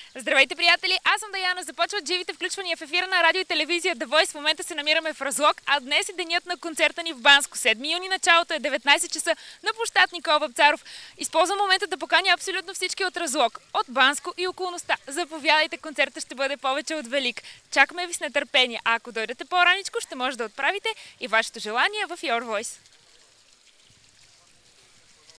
Здравейте, приятели! Аз съм Даяна. Започват живите включвания в ефира на радио и телевизия The Voice. В момента се намираме в Разлог, а днес е денят на концерта ни в Банско. 7 юни началото е 19 часа на площад Никола Вапцаров. Използвам момента да поканя абсолютно всички от Разлог, от Банско и околността. Заповядайте, концертът ще бъде повече от велик. Чакаме ви с нетърпение, а ако дойдете по-раничко, ще може да отправите и вашето желание в Your Voice.